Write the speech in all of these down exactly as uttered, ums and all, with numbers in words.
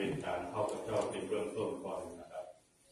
เป็นการเข้ากับเจ้าเป็นเบื้องต้นก่อนนะครับ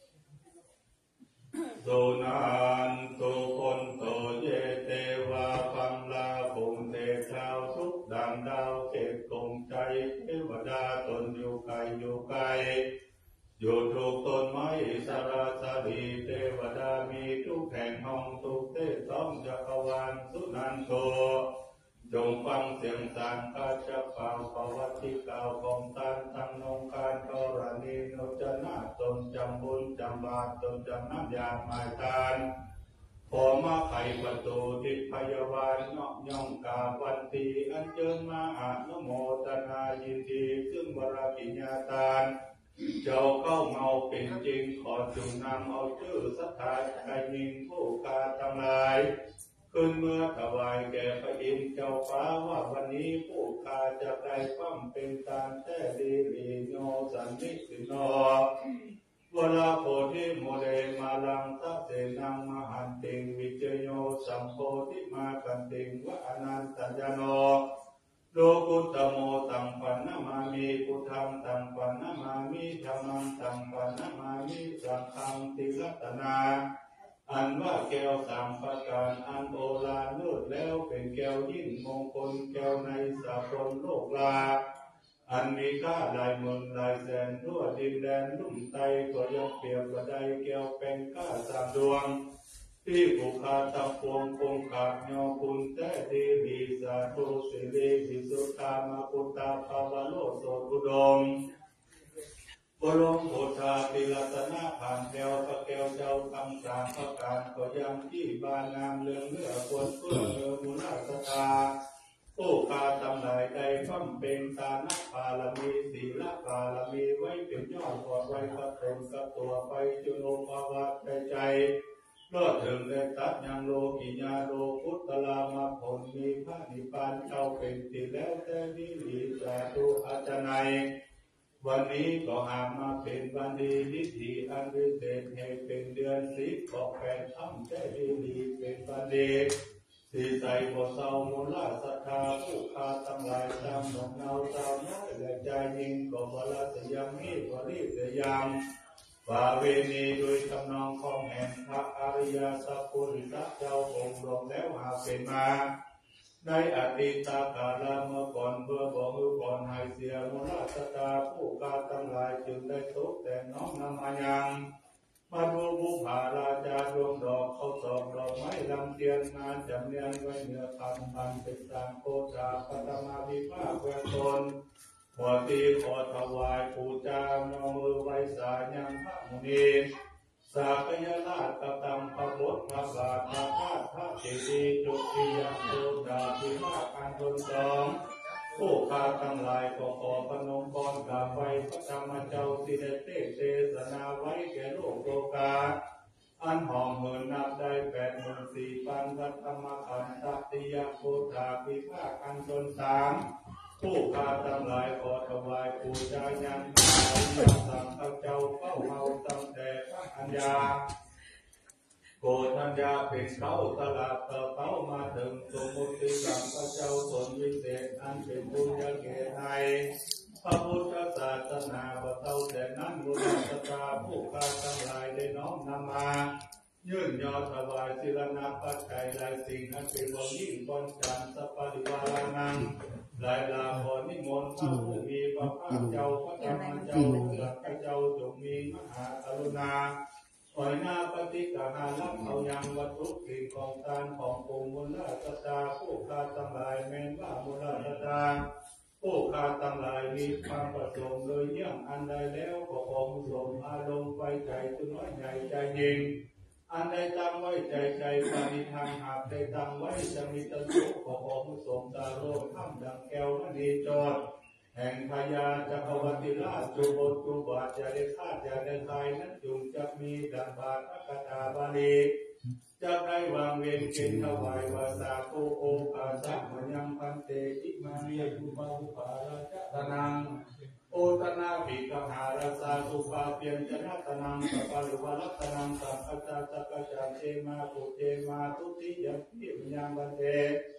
โซนานโตคนโตเยเตวาปัมลาภูมิเตชาวทุกด่านดาวเขตกงใจเทวดาตนอยู่ไกลอยู่ไกลอยู่ถูกต้นไม้สาราสารีเทวดามีทุกแห่งห้องทุกเทศต้องจักรวาลสุนันโตจงฟังเสียงสารคาจะเป่าปวัติกล่าวของตานทั้งนงการกรณีนจนาตนจำบุญจำบาปตนจำน้ำยาหมายทานขอมาไขประตูทิพยาวานนอกย่องกาวันตีอันเจิญมาอาณโมตนายินดีซึ่งวรกิญญาตานเจ้าเข้าเมาเป็นจริงขอจงนำเอาชื่อสัทธาใจยิงผู้กาทั้งหลายขึ้นเมื่อถวายแก่พระอินทร์เจ้าฟ้าว่าวันนี้ผู้กาจะได้ปั้มเป็นตามแท้ดีลีโนสันนิสิโนวลาโพธิโมเดมาลังทัเสนังมหันติงวิเจโยสัมโพธิมากันติงวะอนันตัญญโนโลกุตโมตังปันนามามิพุทธังตังปันนามามิธัมมังตังปันนามามิสังฆังติรัตนาอันว่าแก้วสามประการอันโอฬารเลิศแล้วเป็นแก้วยิ่งมงคลแก้วในสากลโลกลาอันมีค่าหลายหมื่นหลายแสนทั่วดินแดนลุ่มไตก็ยังเปรียบว่าใดแก้วเป็นค่าสามดวงที่ผูกขาตะพวงคงขาดยอคุณแต่ดีดีสาธุสิริวิสุทธามาปุตตาภาวโลโสตุดมบรมโพธาติรัตนาผ่านแก้วพระแก้วเจ้าคำสามประการก็ยังที่บานงามเรืองเลือควรเพื่อเนือมุนาสตาผู้กาตำหลายใดฟั่มเป็นตานักปาลมีศีลปาลมีไว้เป็นยอดกอดไว้พระตนกับตัวไปจุโลภาวะใจใจรอดถึงได้ตัดยังโลกิญาโลพุทธลามาผลมีพระนิพพานเจ้าเป็นติแล้วแต่ดีดีสาธุอาจารย์วันนี้ก็หามาเป็นวันดีนิธิอันวิเศษให้เป็นเดือนสิบก็แปดค่ำแต่ดีดีเป็นวันดีสีใสบ่เศร้ามูลาศรัทธาผู้คาทั้งหลายตามหนองเนาตามน้อยและใจยิ่งก็บละสยามมีบริสยามบาเวณีโดยทำนองของแห่งพระอริยสัพพุริสเจ้าองค์รวมแล้วหาเป็นมาในอดีตกาลเมื่อก่อนเพื่อบอกมือก่อนหายเสียมูลศรัทธาผู้กาทั้งหลายจึงได้ตกแต่น้อมนำมายังมาดูบุพาราชาดวงดอกเขาสอบดอกไม้ลำเทียนงานจำเนียนไว้เหนือคำพันเป็นตามโคจาปฐมาภิภาคเวทนขอตีขอถวายปูจานอมือไว้สายังพระมุนีสากยราชกตังพระบดพระบาทพระธาตุพระเจดีย์จุติยโสดาภิภาคอันทนสองผู้ข้าทั้งหลายก็ขอพนมกรกราบไหว้พระธรรมเจ้าที่ได้เทศเทศนาไว้แก่โลกโลกาอันหอมเหินนับได้แปดหมื่นสี่พันพระธรรมขันธติยโสดาภิภาคอันทนสามผู้ข้าทั้งหลายขอถวายปูชายันพระอริยสังฆเจ้าเข้าเฮาตั้งแต่พระอัญญาโกธัญญาเป็นเขาตลาดต่อเขามาถึงสมมุติสังฆเจ้าตนวิเศษอันเป็นบุญญาเกตในพระพุทธศาสนาบ่เท่าแต่นั้นบุญศรัทธาผู้ข้าทั้งหลายได้น้อมนำมายื่นยอถวายศิลนาปัจจัยหลายสิ่งอันเป็นวงยิ่งก้อนจันทร์สัพพะริวารานังหลายลาขอนิมนต์พระผู้มีพระภาคเจ้าพระธรรมเจ้าพระเจ้าจงมีมหากรุณาปล่อยหน้าปฏิกาหารับเอายังวัตถุสิ่งของทานของภูมิมูลศรัทธาผู้ข้าทั้งหลายแม้นว่ามูลศรัทธาผู้ข้าทั้งหลายมีความประสงค์เลยเยี่ยงอันใดแล้วก็ขอมุสมอารมณ์ไปใจถึงน้อยใหญ่ใจยิ่งอันใดตั้งไว้ใจใจปณิธานหากใดตั้งไว้จะมีตะสุขขอมุสมตาโลกข้ามดังแก้วมณีจอดแห่งพญาจักรวรรดิราชจุบลจุบาทจะได้คาดจะได้ทายนั้นจุงจะมีดังบาทอัคตาบาลีจะได้วางเวรเกินถวายวาสาโกโอภาสัมยังพันเตอิมาเนียภูมาภูปาราชตนังโอตนาภิกหาราสาสุภาเพียงจนะตนังสัพพะริวารัตนังสัพพะจาสัพพะจาเจมาปุเจมาทุติยมพิมยังวันเต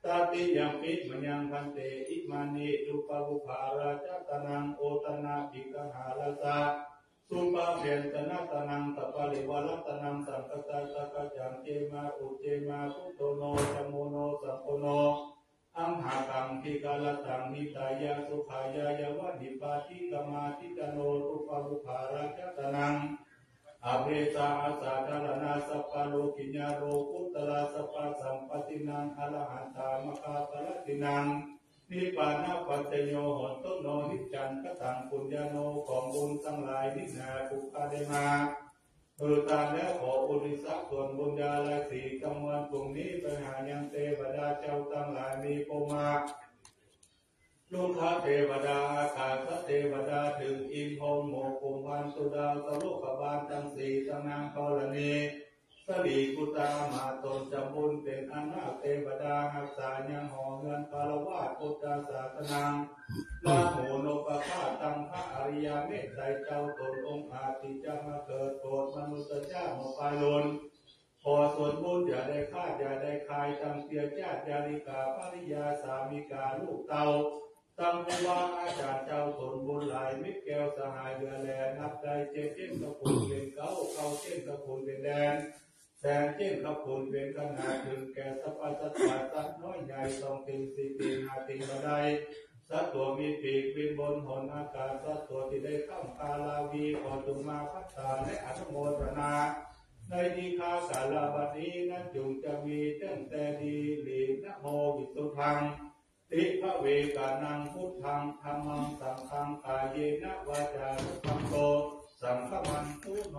ตติยัมปิมยังพันเตอิมานิจุปบุภาราชตนังโอตนาภิกหาลาสะสุปาเพนตนะตนังตปาริวาลตนังสังกตาตะกจังเจมาอุเจมาพุทโธโนจโมโนสัพโพโนอัมหากังทิกาลตังนิตายาสุขายายาวะดิปาติกมาติกโนรูปบุภาราชตนังอเภสาอาสาดารณาสัพพโลกิญญาโรกุตลาสัพพสัมปตินังอรหันตามคาปะตินังนิปานาปัจจโยโหตุโนนิจันกตังปุญญโนของบุญทั้งหลายนินาปุคาเดมาเปิดตาแล้วขออุทิศส่วนบุญญาและสีกำวันกลุ่มนี้ไปหายังเทวดาเจ้าทั้งหลายมีโภมาลูกค้าเทวดาอาคาสเทวดาถึงอินพรหมโมกุมพันตุดาวตโลกบาลทั้งสี่ทั้งนางกรณีสลีกุตามาตนจำบุญเป็นอนาเทวดาหักษายังหอเงินคารวะพุทธศาสนาลาโหนปะฆาตังพระอริยเมตไตรเจ้าตนองค์อาทิจะมาเกิดโปรดมนุษย์เจ้ามาปายลนขอส่วนบุญอย่าได้ฆ่าอย่าได้คายตังเตียญาติยาลิกาภริยาสามิกาลูกเต่าตั้งผู้ว่าอาจารย์เจ้าตนบุญหลายมิตรแก้วสหายเดือแลนับใจเจ็ดเช่นกระพุนเป็นเก้าเก้าเช่นกระพุนเป็นแดนแสนเช่นกระพุนเป็นขนาดถึงแก่สัพพะสัตว์สัตว์น้อยใหญ่สองติงสี่ติงห้าติงบันไดสัตว์ตัวมีปีกบินบนหนอากาศสัตว์ตัวที่ได้ข้ามกาลาวีขอจงมาพัฒนาและอนุโมทนาในดีคาสาราบัดนี้นั้นจงจะมีตั้งแต่ดีหลีนะโมวิสุทังติภเวกานังพุทธังธัมมังสังฆังกายเยนะวาจาสังโฆสังฆมันตุโน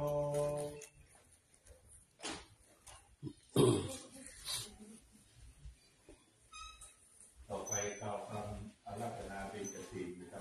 ต่อไปกล่าวคำอาราธนาเป็นกฐินนะครับ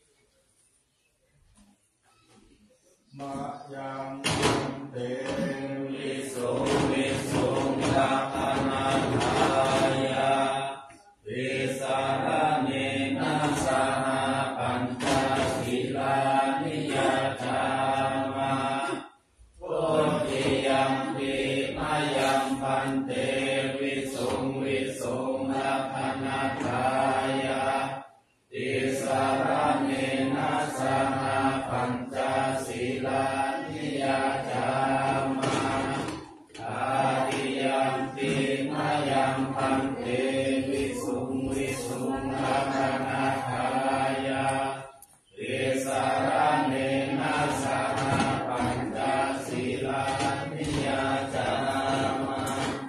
มายังเตวิสุวิสุลาภนาทายาวิสารเนนะสหปัญจศีลานิยจามาพุทธิยัมปิมายังพันเตวิสุวิสุลาภนาทายาวิสารเนนะสหปัญจศีลานิยจามาอาทิยัมปิมายังพันเตวิสุวิสุลาภนาทายาวิสารเนนะสหปัญจศีลานิยจามา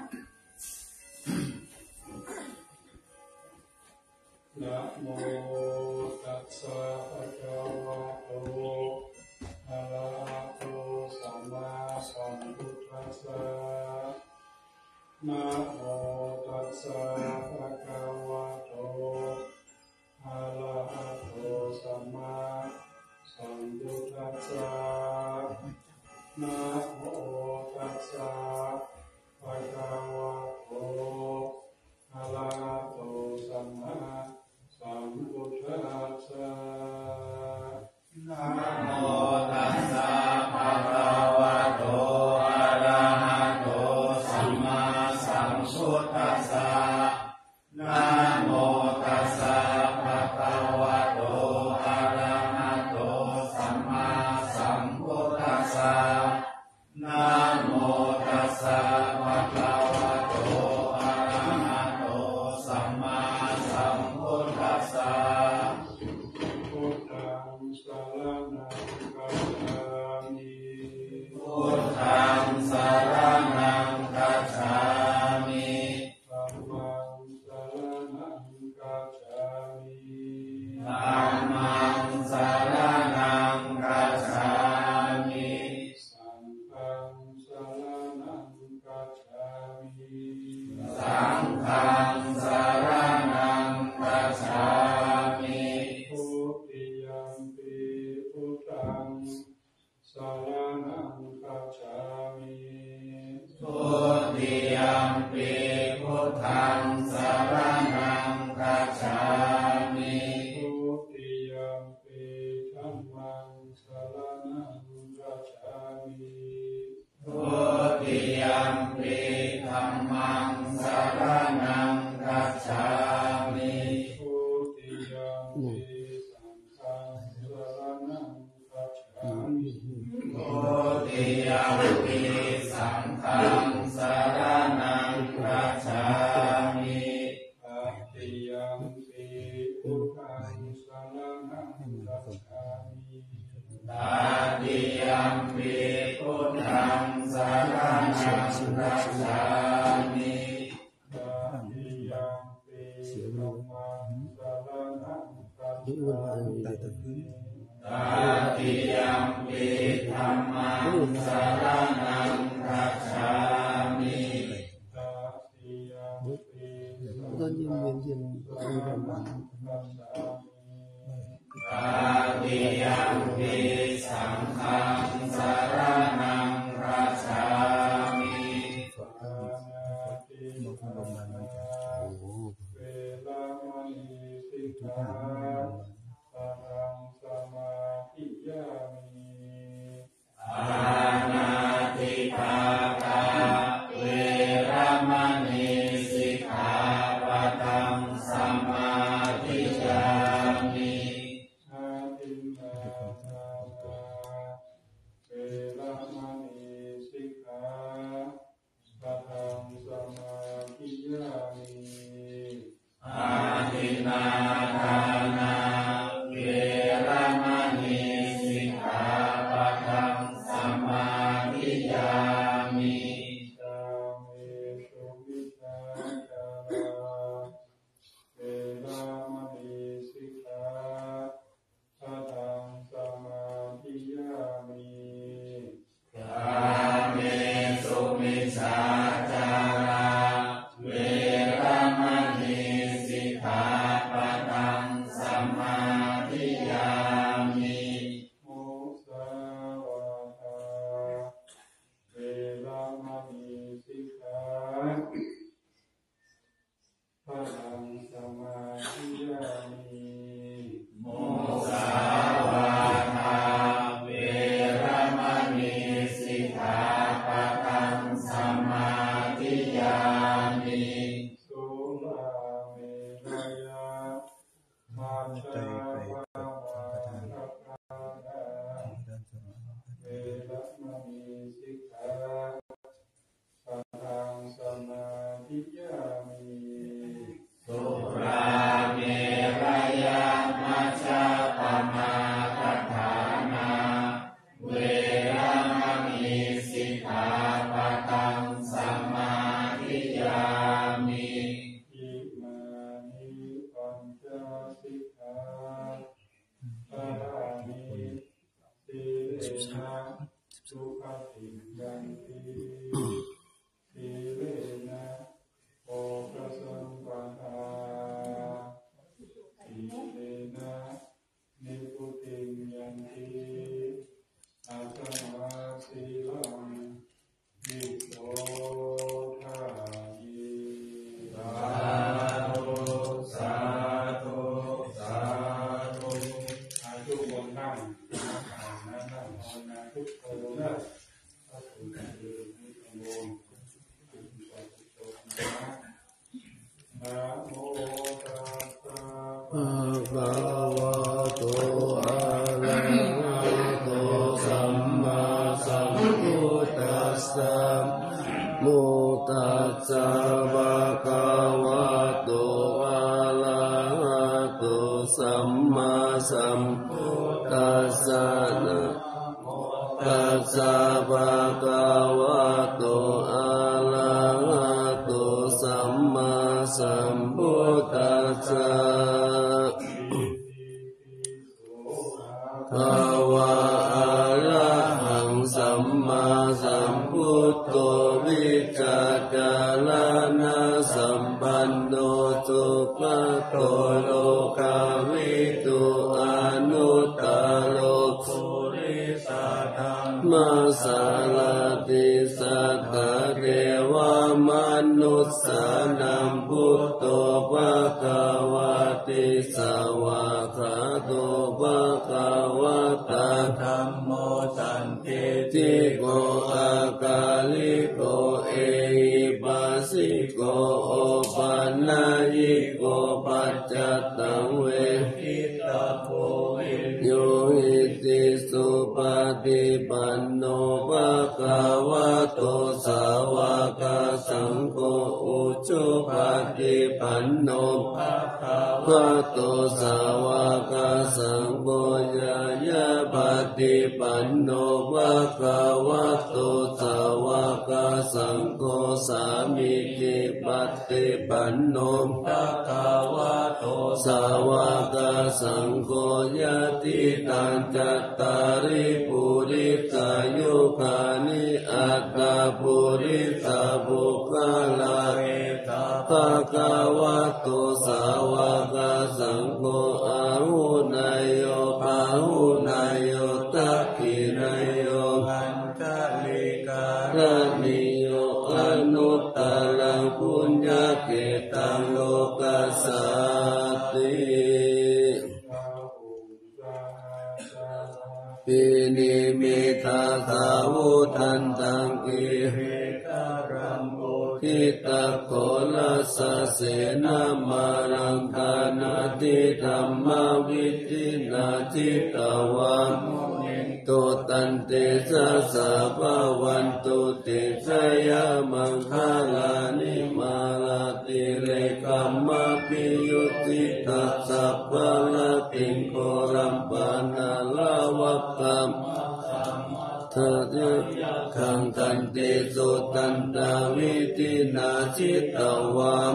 นะโมตัสสะภะคะวะโตอะระหะโตสัมมาสัมพุทธัสสะนะโมตัสสะภะคะวะโตอะระหะโตสัมมาสัมพุทธัสสะนะโมตัสสะภะคะวะโตอะระหะโตสัมมาสัมพุทธัสสะนะโมตัสสะภะคะวะโตอะระหะโตสัมมาสัมพุทธัสสะนะโมตัสสะภะคะวะโตอะระหะโตสัมมาสัมพุทธัสสะนะโมตัสสะภะคะวะโตอะระหะโตสัมมาสัมพุทธัสสะพุทธังสรณังคัจฉามิพุทธังสรณังคัจฉามิธัมมังสรณังคัจฉามิธัมมังสรณังคัจฉามิสังฆังสรณังคัจฉามิสังฆังสรณังคัจฉามิพุทธิยัมปิพุทธังสรณังคัจฉามิพุทธิยัมปิพุทธังสรณังคัจฉามิพุทธิรักษามิตติยัมปิธัมมังสรณังคัจฉามิตติยัมปิสังฆังสรณังคัจฉามิอานาติปาตาเวรมณีสิกขาปะทังสมาธิยามิอาทินนาทาเวรมณีสิกขาปะทังสมาธิยามิอาทินนาทานาเวรมณีสิกขาปะทังสมาธิยามิสามีสุวิชาจาราเวรมณีสิกขาปะทังสมาธิยามิสามีสุวิชาจาราเวรมณีสิกขาปะทังสมาธิยามิมุสาวาทาเวรมณีสิกขาปะทังสมาธิยามิมุสาวาทาเวรมณีสิกขาปะทังสมาธิยามิสุราเมรยะมัจจาปวาระปาดาเวรมณีสิกขาปะทังสมาธิยามิสุราเมรยะมัจจาปมาทฐานาเวรมณีสิกขาปะทังสมาธิยามิอิมานิปัญจสิกขาปะรามิสีเลนะสุขติยันติสีเลนะโภคสัมปทาสีเลนะนิพพุติยันติอาสมาสีลังนิโสทายิสาธุสาธุสาธุอายุวงนั่งนั่งนั่งนั่งภาวนาทุกคนนะพระคุณเจริญนิพพานคุณสุขสุขนะนะโมตัสสะภะคะวะโตอะระหะโตสัมมาสัมพุทธัสสะโมตัสสะภะคะวะโตอะระหะโตสัมมาสัมพุทธัสสะนะตัสสะภะคะวะโตอะระหะโตสัมมาสัมพุทธัสสะภาวะอะระหังสัมมาสัมพุทโธวิจักขารณะสัมปันโนสุขโตโลกาวิตุอนุตตโรปุริสธรรมสารติสัทธะเทวมนุสสานังพุทโธภคะวะติสวะคะโตภะคะวะตะธัมโมสันติติโกอาคาลิโกเอหิปัสสิโกโอปันนายิโกปัจจตังเวทิตาโพวิโยหิติสุปฏิปันโนภะคะวะโตสาวกสังโฆอุชุปฏิปันโนภะคะวะโตสาวกสังโฆยายะปฏิปันโนภะคะวะโตสาวกสังโฆสามิจิปัตติปันโนภะคะวะโตสาวกสังโฆยะติตังจัตตาริปุริสายุคานิอัตตาปุริสาบุคคลาภะคะวะโตสาวกสังโฆอาหุนายโยอาหุนายโยตักขินายโยอัญชลิกาลนิโยอนุตตรังปุญญเกตังโลกัสสติปินิมิตาสาวุทันตังกิเหตารัมโอทิตาโคลัสเสนามารังกานาติธรรมวิธินาจิตวังตุตันติสัสสะภวันตุติสยามังคลานิมาลาติเลกัมมะปิยุติตัสสะภะละติงโครัมปานาลาวะกัมเธอจะขังกันติสุตันตาวิตินาจิตวาม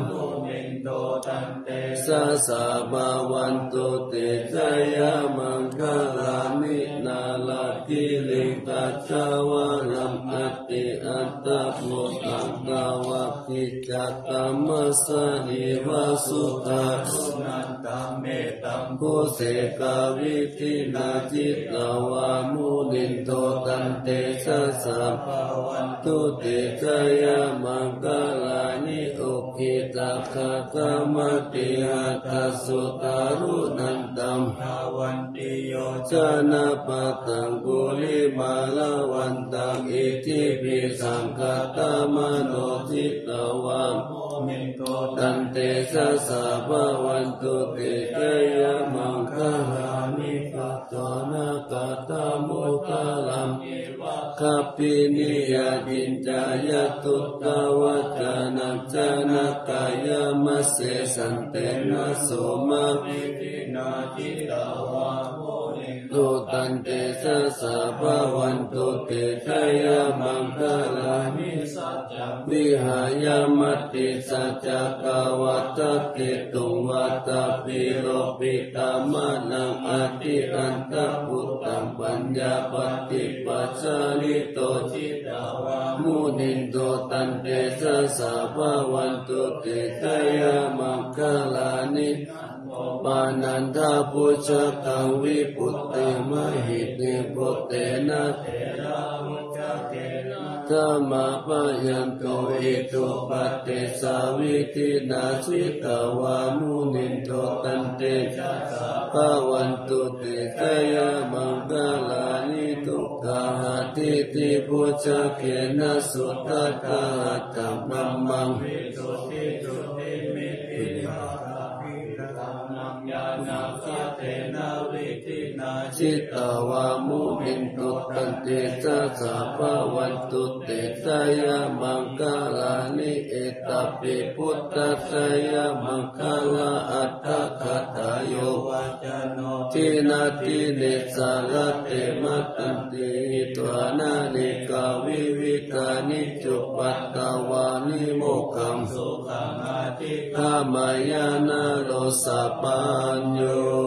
สัสสะภะวันตุติสยามังคลานินาลาติลิกัจจวะลัมอัตติอัตตะโมตังกาวะกิจักตัมมะสะหิวะสุตาสุนันตัมเมตัมโพเสกาวิธินาจิตวามุนินโตตันเตสัสสะภะวันตุติสยามังคลานิอุคิตักขะกะมะติหัตถสุตารุนันตัมภะวันติโยชนะปะตังกุลิมาลาวันตังอิทิปิสังฆตามโนจิตวังมิโตตันเตสัสสะภะวันตุติสยามังคลานิปัตตนะกะตะมุตตะลัมคัปปินิยาจินจายตุตตะวัจนะจนะกายมัสเสสันเตนะโสมะวิธินาจิตวาโมนิตุตันเตสัสสะภะวันตุติสยามังคลานิสัจจวิหายมัตติสัจจกวัตติตุวัตปิโรปิตามะนังอติอันตพุตตังปัญญาปฏิปัสสาลิโตจิตวามุนินโตตันเตสัสสะภะวันตุติสยามังคลานิปานันทปุจจกังวิปุตติมหิติปุตเตนะเถระมุจเกนะธรรมะปะยันโตอิตุปัตติสาวิธินาจิตวามุนินโตตันเตจัสสะภะวันตุติสยามังคลานิทุกขหะติติปุจจเกนะสุตตะหัตถมัมมังวิสุทธิจุติมิติภาริธัมมังญาณัสสะเตนะวิธินาจิตวามุนินโตตันเตจัสสะภะวันตุติสยามังคลานิเอตปิพุทธัสสยามังคลาอัตถคัตถาโยวัจโนทินาทิเนสารเตมัตตันติตวานานิกาวิวิตานิจุปัตตวานิโมกขังสุขังอาทิกามายานาโลสะปัญโย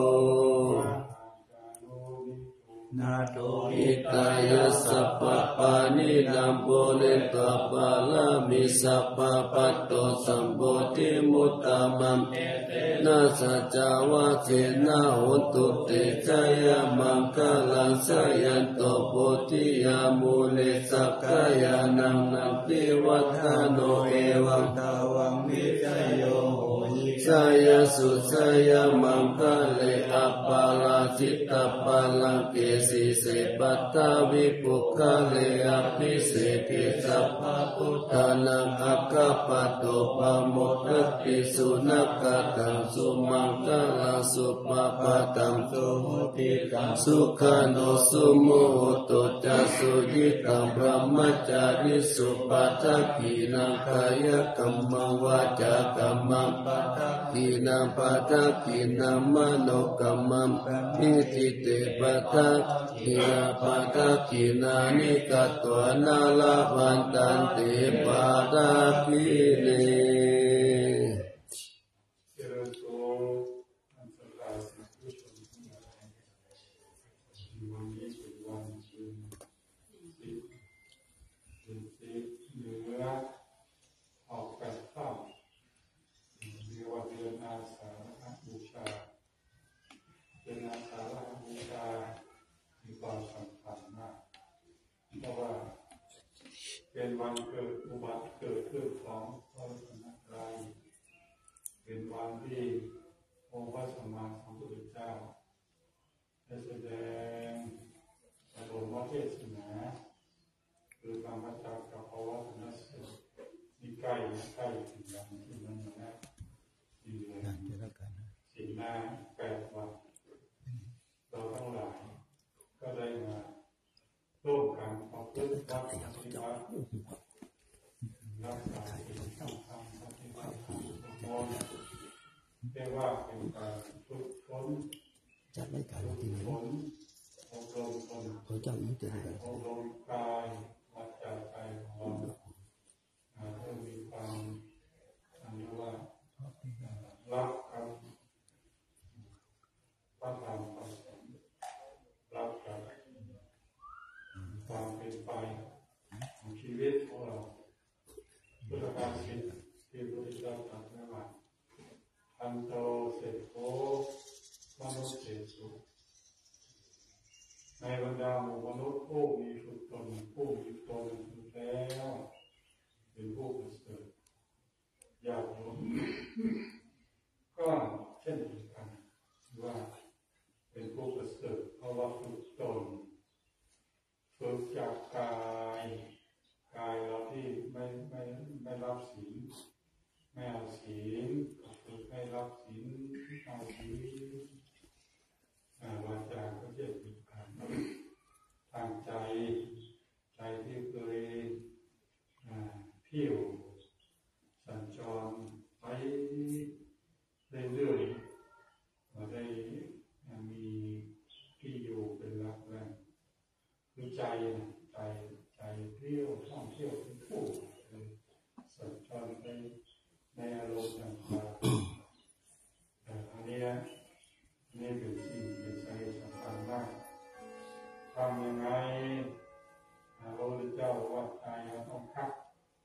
นาโตอิตายะสัพพะปานินัมโพเลตะปะละมิสัพพะปัตโตสัมโพธิมุตตะมัมนาสัจจาวะเทนะโหตุติสยามังคลังสยันโตโพธิยามูเลสักขยานังนันติวัฏฐโนเอวังตาวังวิจโยสยสุสยมังคเลอปาลาจิตตปาลังเกสีเสปัตตาวิปุคเลอภิเสกิสัพพพุทธานังอัคคปัตโตปะโมคติสุนักตังสุมังคลังสุปปะตังสุมุติตังสุขานุสุโมตุจัสสุยิตังพระมัจจาริสุปัฏฐกินังกายกัมมังวาจากัมมังปัฏฐกินังปัฏฐกินังมโนกัมมังนิจิเตปะทะกินาปะทะกินานิกัตวนาลาวันตันติปาตาคิเลเป็นวันเกิดอุบัติเกิดขึ้นของพระรัตนตรัยเป็นวันที่องค์พระสัมมาสัมพุทธเจ้าได้แสดงบรมเทศนาคือธรรมจักรกับพระวัฒนสูตรนี่ใกล้ใกล้ถึงวันที่นั้นนะสี่เดือนสี่หน้าแปดวันเราทั้งหลายก็ได้มาร่วมกันประพฤติธรรมปฏิบัติรักษาศีลธรรมธรรมปฏิบัติธรรมมนต์เรียกว่าเป็นการฝึกฝนจัดไม่การฝึกฝนอบรมตนเขาเจ้าอีเจริญอบรมกายวาจาใจของเราเพื่อมีความอันนี้ว่ารักกับพระธรรมคำสอนรักกับความเป็นไปของชีวิตของเราพุทธการสิทธิ์ที่พระพุทธเจ้าตรัสไว้ว่าอันโตเสโภมนุษย์เสสุในบรรดาหมู่มนุษย์ผู้มีสุตนผู้มีตนอยู่แล้วเป็นผู้ประเสริฐญาติโยมก็เช่นเดียวกันว่าเป็นผู้ประเสริฐเพราะว่าฝึกตนฝึกจากกายกายเราที่ไม่ไม่ไม่รับศีลไม่เอาศีลฝึกให้รับศีลเอาศีลวาจาก็จะมีการทางใจใจที่เคยเที่ยวสัญจรไปเรื่อยๆเราได้มีที่อยู่เป็นหลักแหล่งคือใจใจใจเที่ยวท่องเที่ยวเป็นผู้สัญจรไปในอารมณ์ต่างๆแต่อันนี้นะนี่เป็นสิ่งเป็นใจสำคัญมากทำยังไงพระพุทธเจ้าว่าใจเราต้องพัก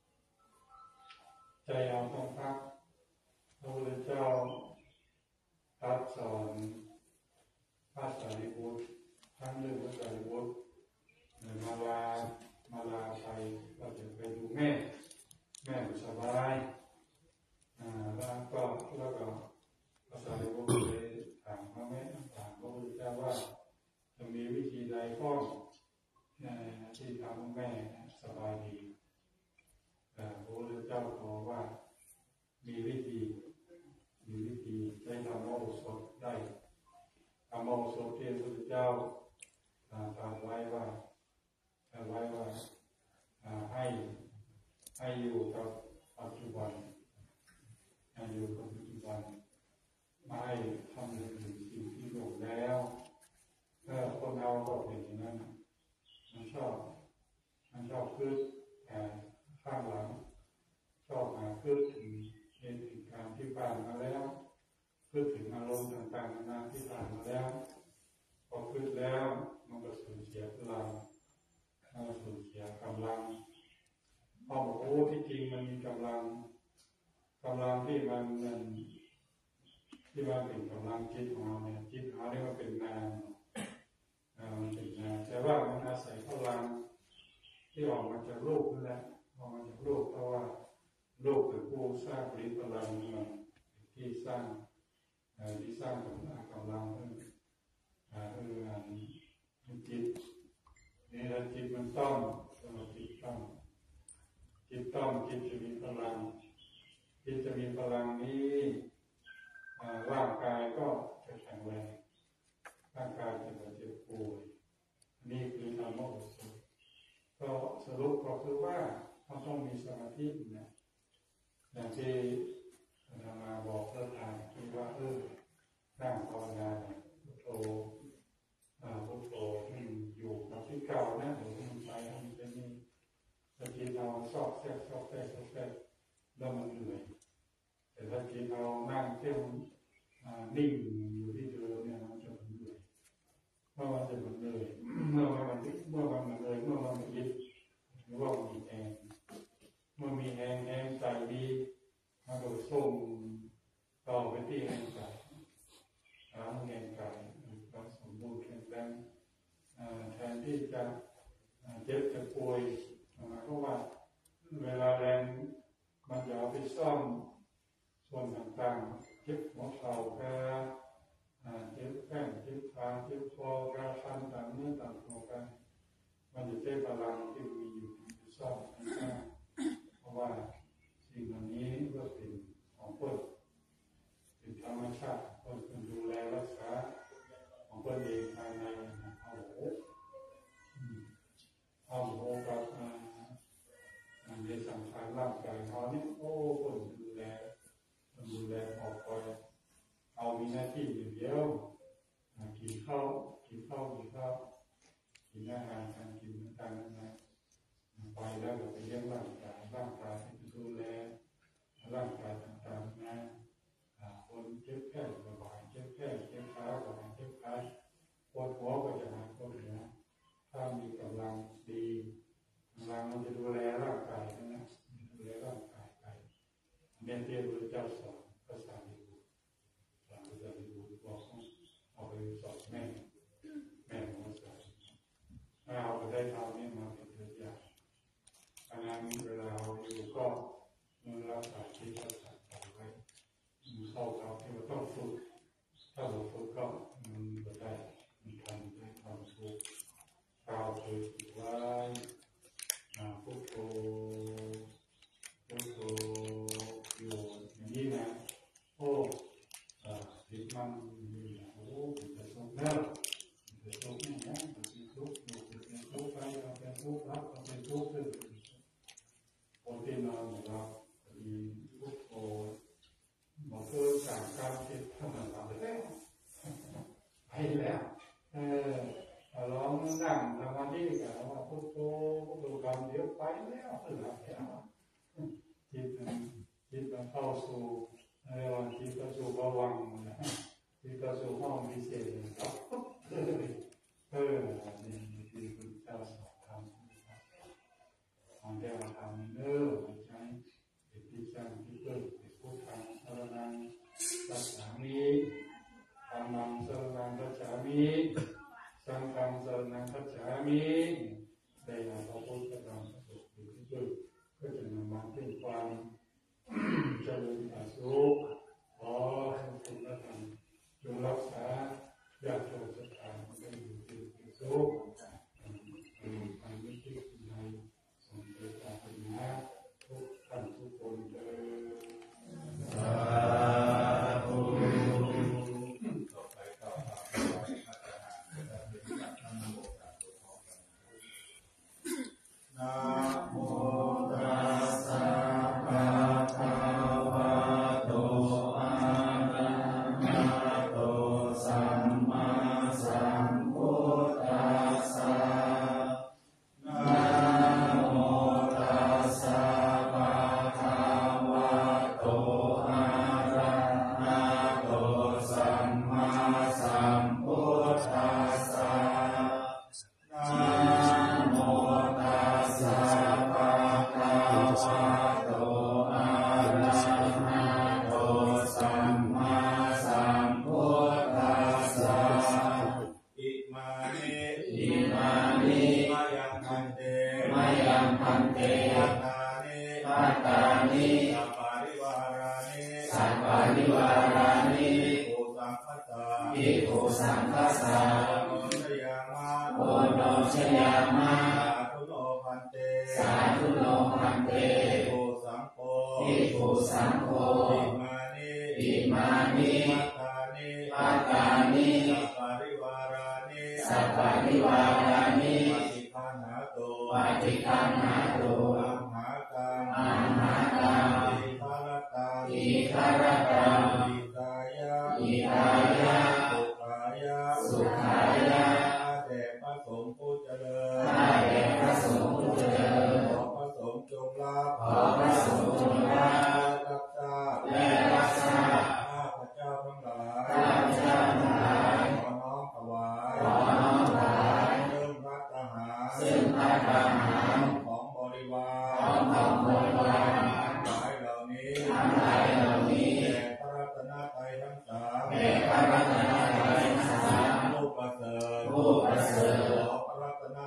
ใจเราต้องพักพระพุทธเจ้าตรัสสอนพระสารีบุตรทั้งเรื่องพระสารีบุตรมาลามาลาไปก็จะไปดูแม่แม่สบายอ่าแล้วก็แล้วก็พระสารีบุตรเลยถามพระแม่ถามพระพุทธเจ้าว่าจะมีวิธีใดก็ที่ทำให้แม่สบายดีพระพุทธเจ้าบอกว่ามีวิธีมีวิธีใช้ธรรมโอสถได้ธรรมโอสถที่พระพุทธเจ้าตรัสไว้ว่าไว้ว่าให้ให้อยู่กับปัจจุบันให้อยู่กับปัจจุบันไม่ให้ทำในสิ่งที่หลงแล้วถ้าคนเราก็เป็นอย่างนั้นมันชอบมันชอบคืดข้างหลังชอบหาคืดถึงเหตุการณ์ที่ผ่านมาแล้วคืดถึงอารมณ์ต่างๆนานาที่ผ่านมาแล้วพอคืดแล้วมันก็สูญเสียพลังสูญเสียกำลังพอบอกโอ้ที่จริงมันมีกำลังกำลังที่มันมันที่ว่าเป็นกำลังจิตของเราเนี่ยจิตของเราเนี่ยมันเป็นนามมันเป็นนามแต่ว่ามันอาศัยพลังที่ออกมาจากโลกนั่นแหละออกมาจากโลกเพราะว่าโลกเป็นผู้สร้างผลิตพลังมันที่สร้างที่สร้างกำลังกำลังเออเออจิตนี่แหละจิตมันต้องจิตต้องจิตต้องจิตจะมีพลังจิตจะมีพลังนี้ร่างกายก็จะแข็งแรงร่างกายจะไม่เจ็บป่วยนี่คือธรรมะบทสวดก็สรุปก็คือว่าเราต้องมีสมาธินะอย่างที่อาจารย์มาบอกเรื่องทางที่ว่าเออนั่งภาวนาพุทโธที่จะเจ็บจะป่วยเพราะว่าเวลาแรงมันจะเอาไปซ่อมส่วนต่างๆเจ็บหัวเข่าแพ้เจ็บแข้งเจ็บขาเจ็บคอกระฟันต่างเนื้อต่างตัวกันมันจะใช้พลังที่มีอยู่ไปซ่อมนะเพราะว่าสิ่งเหล่านี้ก็เป็นของเพื่อนเป็นธรรมชาติเพื่อนดูแลรักษาของเพื่อนเองภายในเอาโหเอาโหกับในสังขารร่างกายเขาเนี่ยโอ้คนดูแลคนดูแลออกไปเอามีหน้าที่อยู่เดียวกินข้าวกินข้าวกินข้าวกินอาหารการกินต่างๆนะไปแล้วก็ไปเลี้ยงร่างกายร่างกายที่ดูแลร่างกายต่างๆนะคนเจ็บแข้งก็หายเจ็บแข้งเจ็บขาก็หายเจ็บขาปวดหัวก็จะหายปวดหัวถ้ามีกำลังดีกำลังมันจะดูแลร่างกายนะดูแลร่างกายไปเน้นเรียนพระเจ้าสอนภาษาลิบุสอนภาษาลิบุบอกเอาไปสอนแม่แม่ของภาษาถ้าเอาไปได้ทำนี่มาเป็นตัวอย่างอันนั้นเวลาเราอยู่ก็มันรักษาที่รักษาต่อไว้เข้ากับที่เราต้องฝึกถ้าเราฝึกก็มันจะได้มันทำได้ความสุขเราเคยฝึกไว้พุทโธพุทโธอยู่อย่างนี้นะโอ้จิตมันมีโอ้จะสุขแล้วจะสุขนี่นะจะเป็นทุกข์จะเป็นทุกข์ไปจะเป็นทุกข์รับจะเป็นทุกข์ขึ้นโอที่นอนของเรามีพุทโธบอกเกิดจากการคิดทำอะไรไปแล้วไปแล้วเออร้องนั่งทำวันที่กันว่าพุทโธพุทโธกรรมเดี๋ยวไปแล้วขึ้นแล้วจิตจิตมันเข้าสู่ในวันจิตเข้าสู่ภวังค์นะจิตเข้าสู่ห้องพิเศษครับเออเออนี่คือพระเจ้าสอนทำของแก้วทำเนื้อใช้เป็นที่จังที่เกิดเป็นผู้ทำสารนังรักษามีธรรมังสารนังรักษามีสังฆังสรณังคัจฉามิได้ยินพระพุทธธรรมพระสงฆ์อยู่ที่จุดก็จะนำมาเป็นความเจริญอาสุขขอให้คุณพระธรรมจงรักษาญาติโยมศรัทธาให้อยู่ที่สุขเป็นความมิตรที่ในสมเด็จพระพุทธเจ้าทุกท่านทุกคนเถิดนะโมตัสสะภะคะวะโตอะระหะโตสัมมาสัมพุทธัสสะนะโมตัสสะภะคะวะโตอะระหะโตสัมมาสัมพุทธัสสะภิกขุสังฆัสสะโอโนชยามะสาธุโนพันเตสาธุโนพันเตภิกขุสังโฆภิกขุสังโฆอิมานิปัตตานิสัปปาริวารานิสัปปาริวารานิปฏิคันหาโตปฏิคันหาโตอัมหากังอัมหากังอิคารตังอิคารตังอิกายะอิกายะสุขายะข้าแต่พระสงฆ์ผู้เจริญข้าแต่พระสงฆ์ผู้เจริญขอพระสงฆ์จงรับขอพระสงฆ์จงรับรับทราบและรับทราบข้าพระเจ้าทั้งหลายข้าพระเจ้าทั้งหลายขอน้อมถวายขอน้อมถวายซึ่งพระทหารซึ่งพระทหารของบริวารของบริวารทั้งหลายเหล่านี้ทั้งหลายเหล่านี้แด่พระรัตนตรัยทั้งสามแด่พระรัตนตรัยทั้งสามผู้ประเสริฐผู้ประเสริฐขอพระรัตน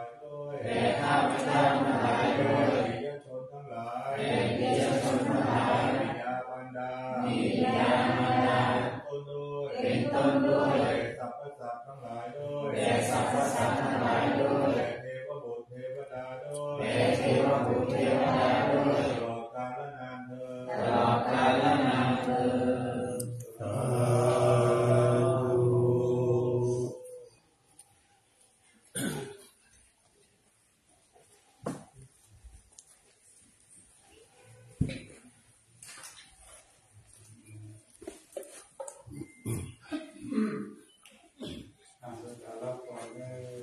ายด้วยแก่ข้าพเจ้าทั้งหลายด้วยปิยชนทั้งหลายแก่ปิยชนทั้งหลายปิยาบรรดาปิยามารดาต้นด้วยเป็นต้นด้วยแก่สรรพสัตว์ทั้งหลายด้วยแก่สรรพสัตว์ทั้งหลายด้วยแก่เทวบุตรเทวดาด้วยแก่เทวบุตรเทวดาด้วยตลอดกาลนานเถิดตลอดกาลนานเถิดสาธุอาสาลับก่อนเลย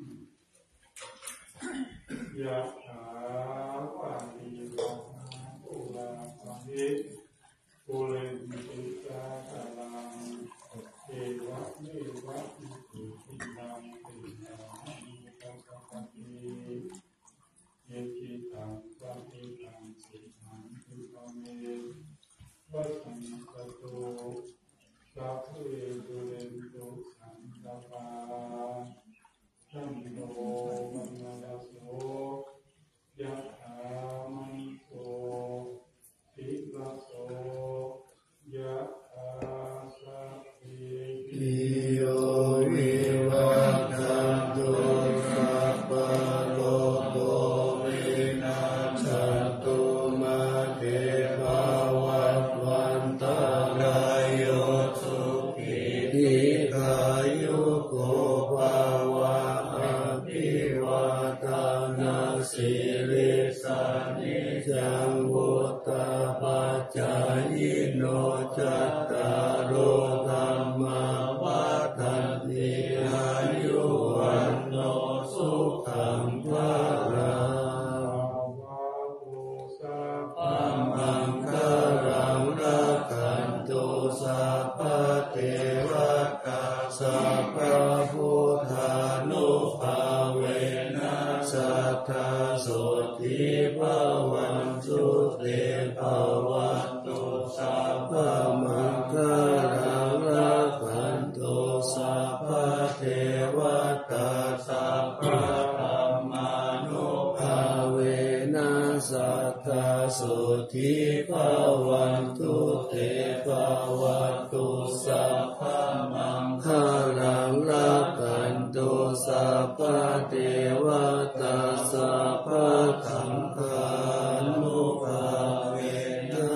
ยะถาวาริวะหาปุราปะริปุเรนติสาคาลังเอวะเมวะอิโตทินังเตนะมิตัสสะปะติเยจิตังปะติตังสิหังคิปะเมวัสสันตโตสัพเพปุเรนตุสังกปาธัมโมวัณนะโสยะถามณิโสติระโสยะถาสัพเพปิโยวิวัตชันตุสัพพะโลกโควินาศตุมาเตภวัตวันตรายโยสุขิติขายุโกภวะอภิวาทนาสิริสานิจังวุตาปัจจายโนจัตตารโอธัมมาวัฏันติอายุวันโนสุขังภะลังภะโวสัพพะปัมมังคารังรักขันตุสัพพะเทวตาสัพพะพุทธานุภาเวนะสัทธาโสติภวันตุเตภวันตุสัพพะมังคารังรักขันตุสัพพะเทวตาสัพพะธัมมานุภาเวนะสัทธาโสติภวันตุเตภวันตุสัพพะมังคารังรักขันตุสัพพะเทวตาสัพพะสังฆานุภาเวนะ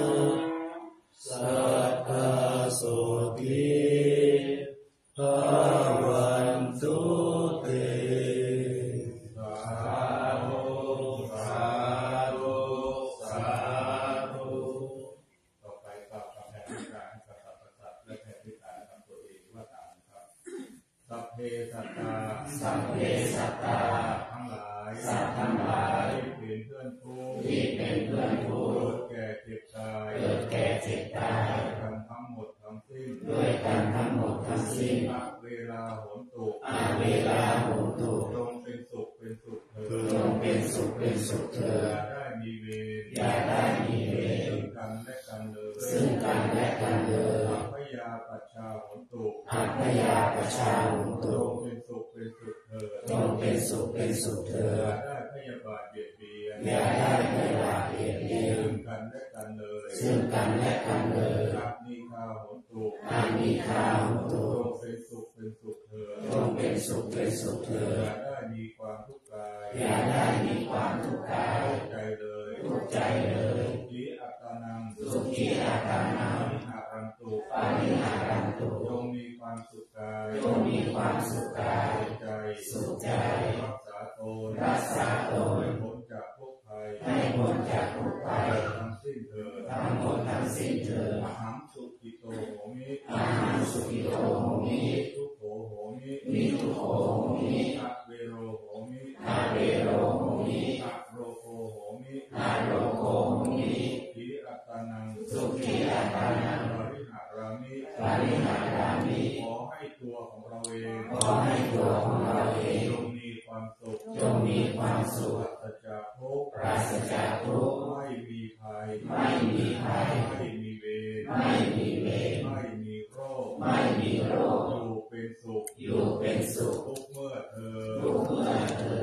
สัทธาโสติภวันตุเตสาธุสาธุสาธุต่อไปกลับกับแผ่นพิการให้กับสรรพสัตว์และแผ่นพิการกับตัวเองว่าตามนะครับสัพเพสัตตาสัพเพสัตตาทั้งหลายสัตว์ทั้งหลายที่เป็นเพื่อนทุกข์ที่เป็นเพื่อนทุกเกิข์ดแก่เจ็บตายเกิดแก่เจ็บตายกันทั้งหมดทั้งสิ้นด้วยกันทั้งหมดทั้งสิ้นณเวลาโหนตุอาเวลาโหนตุจงเป็นสุขเป็นสุขเถิดจงเป็นสุขเป็นสุขเถิอย่าดได้มีเวรอย่าได้มีเวรซึ่งกันและกันเลยซึ่งกันและกันเลยอัพยาปัชชาโหนตุอัพยาประชาโหนจตุงเป็นสุขเป็นสุขเถิดจงเป็นสุขเป็นสุขเถิอย่าดได้พยาบาทเบียดเบียนอย่าได้เวลาเบียดเบียนซึ่งกันและกันเลยซึ่งกันและกันเลยอานิคาโหนตุอานิคาโหนตุจงเป็นสุขเป็นสุขเถิดจงเป็นสุขเป็นสุขเถิอย่าดได้มีความทุกข์กายอย่าได้มีความทุกข์กายใจเลยทุกข์ใจเลยสุขีอัตตานังสุขีอาการนังหารันตุปานิหารันตุจงมีความสุขกายจงมีความสุขกายใจสุขใจรักษาตนรักษาตนให้พ้นจากทุกข์ภัยให้พ้นจากทุกข์ภัยทั้งสิ้นเถิดทั้งหมดทั้งสิ้นเถิดอหังสุขิโตโหมิอาหารสุขิโตโหมิทุกโขโหมิวิทุโขโหมิอะเวโรโหมิอาเวโรโหมิอะโรโคโหมิอาโรโคโหมิขีอัตตานังสุขีอาการนังปริหารามิปานิหารามิขอให้ตัวของเราเองขอให้ตัวของเราเองจงมีความสุขจงมีความสุขปราศจากทุกข์ปราศจากทุกข์ไม่มีภัยไม่มีภัยไม่มีเวรไม่มีเวรไม่มีโรคไม่มีโรคอยู่เป็นสุขอยู่เป็นสุขทุกเมื่อเธอทุกเมื่อเธอ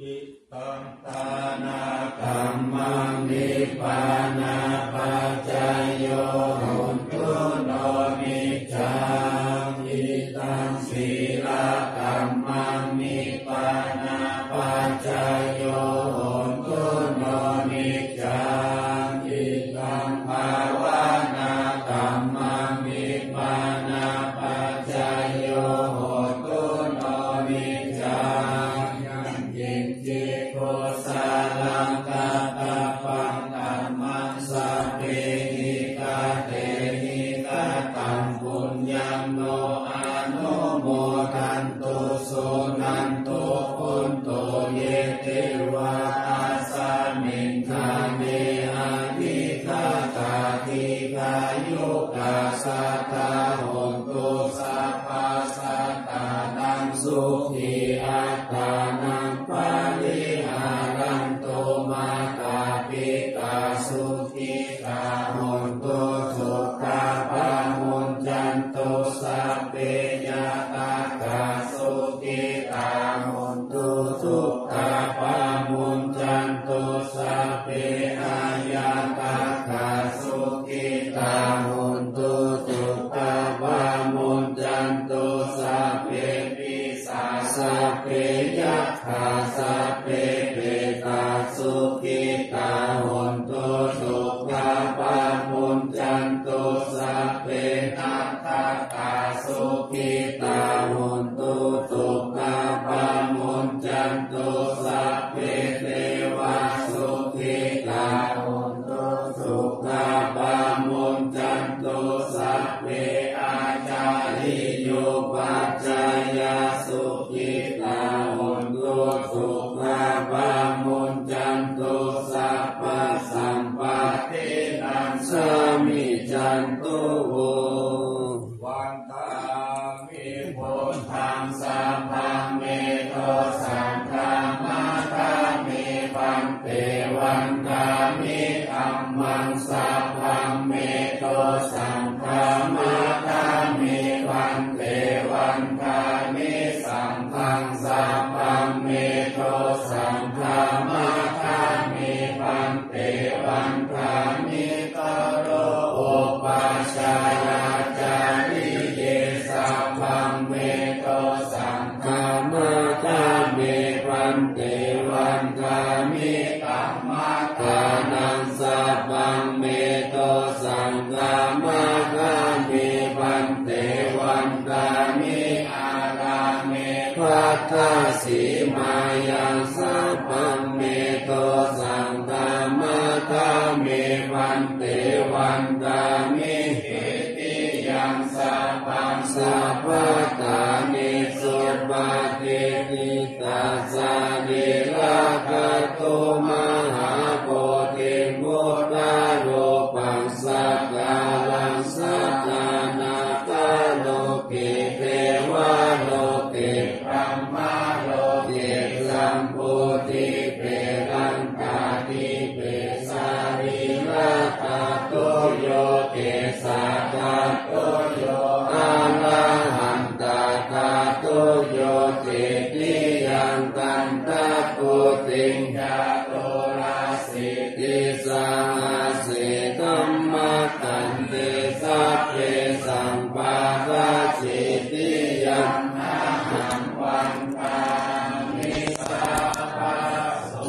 อิตังทานาธัมมังนิพพานาปัจจยโยโหตุโนนิจจังอิตังศีลธัมมังนิพพานาปัจจยโยโหตุโนนิจจังอิตังภาวนาธัมมังนิพพานาปัจจยโยโหตุโนนิจจังยังยิงจิโกสาลังกาตาปังธัมมังสัพเพหิกาเตหิกาตังปุญญังโนอนุโมทันตุสุนันตุปุนโตเยเทวะอาสามิงคาเมอาทิคาตาทิกายุกาสัตตาโหตุสัพพะสัตตานังสุขีอัตตานังปาลิหารันโตมาตาปิตาสุขิตาโหตุสุขาปะมุญจันตุสัพเพยตากาสุขิตาโหตุสุขาปะมุญจันตุสัพเพอายตากาสุขิตาโหตุสุขาปะมุญจันตุสัพเพปิสาสัพเพยัคฆาสัพเพเปตาสุขิตาโหตุสุขาปะมุญจันตุสัพเพนัตตตาสุขิตาโหตุสุขาปะมุญจันตุสัพเพเทวะสุขิตาโหตุสุขาปะมุญจันตุสัพเพอาจาริโยปัจจายสุขิตาโหตุสุขาปะมุญจันตุสัพพะสัมปตินังสามิจันตุโหวันตามิพุทธังสัพพังเมโตสังฆามาตามิปันเตวันตามิธัมมังสัพพังเมโตสังฆามาตามิปันเตวันตามิสังฆังสัพพังเมโตสังฆามาตามิปันเตวันตามิตโรโอปัชฌายาจาริเยสัพพังเมโตสังฆามาตามิปันเตวันตามิตัมมาทานังสัพพังเมโตสังฆามาตามิปันเตวันตามิอาราเมภัทธสีมายังสัพพังเมโตสังฆามาตามิปันเตวันตามิเหติยังสัพพังสัพพตานิสุปาติติตาสานิลากะโตมหาโพธิมุตตาโรปังสักกาลังสัจจานาคาโลกิเทวะโลกิพรหมโลกิสัมโพธิเปรันตาติเปสาริลาตาโตโยเกสาตาโตโยอาลาหันตาตาโตโยเจติยังกันตาโกติงยาโตราสิติสาสิธัมมาตันเตสัพเพสัมปาราสิติยังนาหังวันตามิสัพพะโส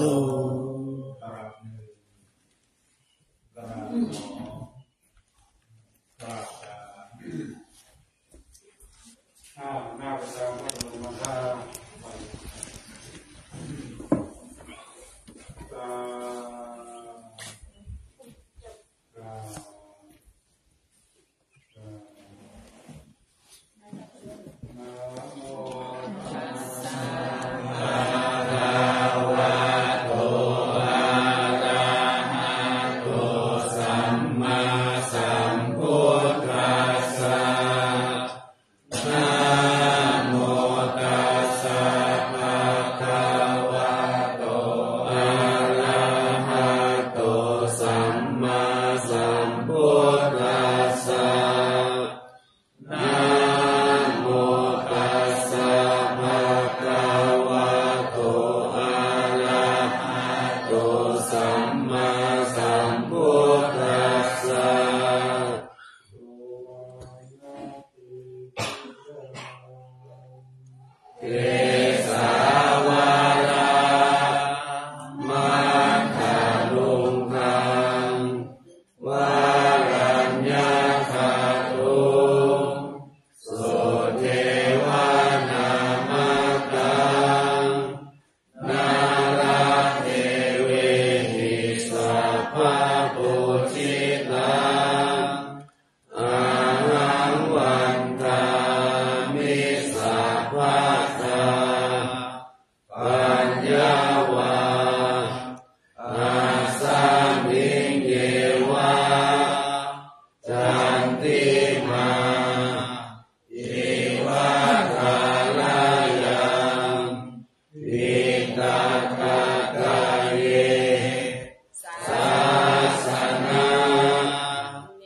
กราบหนึ่งกราบสองก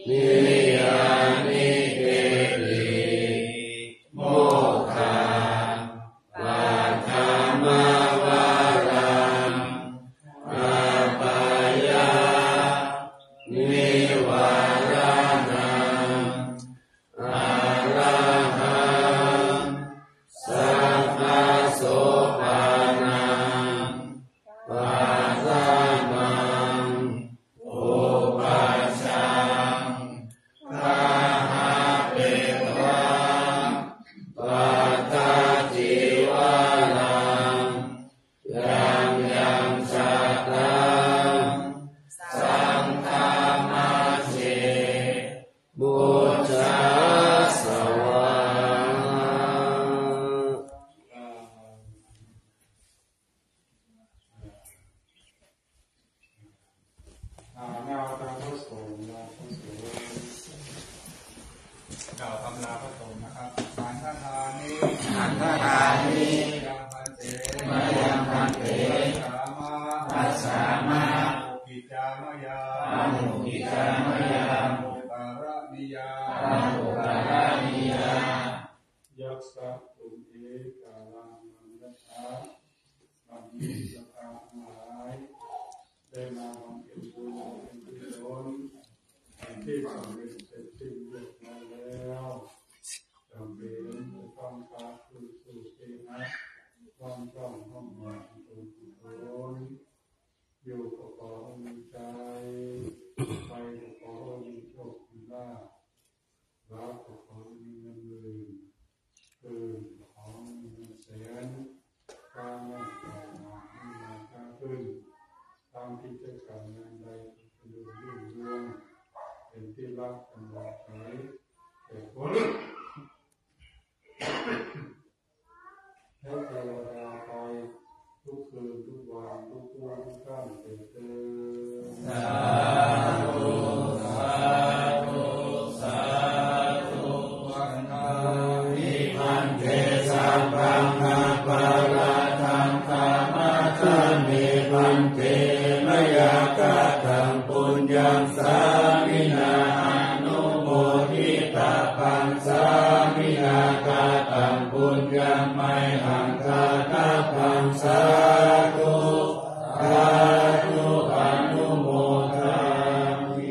นิยานิเกติโมกขาปัฏฐามาวารังอาปายานิวารานังอาราหังสัพพโสปานังปัสสะมังอุปัชฌังคาหะเปตวะปัตตาจิวาลังยังยังสัตตังสังฆามาเสบุจจาสวะแนวทางพระสงฆ์นะพระสงฆ์กล่าวคำลาพระสงฆ์นะครับสังฆทานิสังฆทานิยังพันเตมายังพันเตสามาปัสสามะโอกิจามยาโอกิจามยาโอการะนิยาโอการะนิยายักษะตุเอกาลังมันยัตถะบัณฑิตธรรมทั้งหลายได้มาบำเพ็ญบุญเป็นกุศลที่สำเร็จเสร็จสิ้นเรียบร้อยแล้วจำเป็นจะต้องการคือสู่เทนะความจ้องห้องมาเป็นกุศลอยู่กับขอมีใจไปกับขอมีโชคมีลาภรักกับขอมีเงินหมื่นคือขอมีเงินแสนการเงินต่อมาให้มาค้าขึ้นตามที่จะการงานใดจะดูรุ่งเรืองเป็นที่รักกันดาใจแต่คนให้เทวดาไปทุกคืนทุกวันทุกวันทุกค่ำเป็นเตือนสาธุสาธุสาธุวันนามิพันเตสัพพังนาปาราทังธรรมะทันเมพันเตมยากาตังปุญญังสามินาอนุโมทิตาปังสามินากาตังปุญญังไมหังคาตาปังสาธุสาธุอนุโมทามิ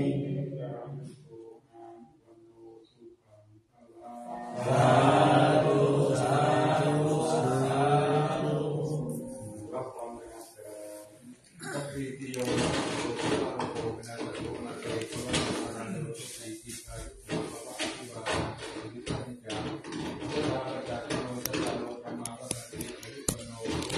สาธุสาธุสาธุรับพรนะครับก็คือที่โยมโตเป็นอาจารย์โตมาเองก็มารันโดยในที่ไทยก็ว่าที่ว่าที่ทำอย่างว่าจะโนจะโนธรรมะก็จะดีก็โน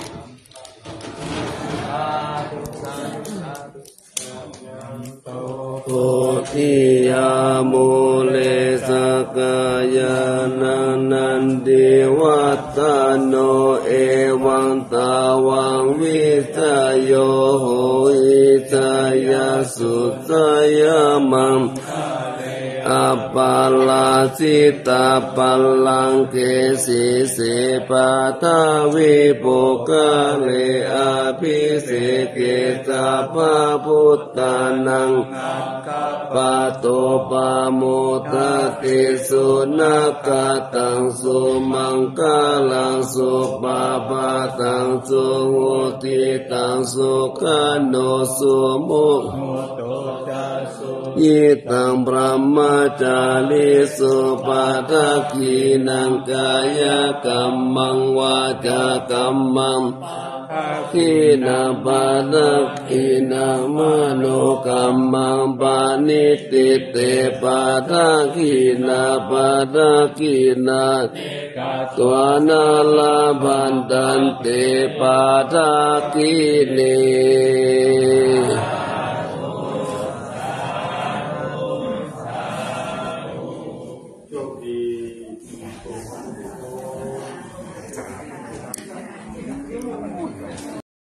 สาธุสาธุสาธุโตโพธิยาโมเลสกายานันนันเดวัตตโนเอวังตาวังวิทยโยโหอิทายาสุตยามังอัปปาลาสิตาปัลลังเกสีเสปะทาวิปุกะเลอาภิเสเกตาภะพุทธานังปะโตปะโมทะติสุนักกตังสุมังคลังสุปะปะตังสุโหติตังสุขันโนสุมุขยิตังพระมจาริสุปัฏฐคีนังกายกัมมังวาจากัมมังขีนาปัฏฐคีนังมโนกัมมังปานิติเตปัฏฐคีนาปัฏฐคีนาตัวนาลาภันตันเตปัฏฐคีเน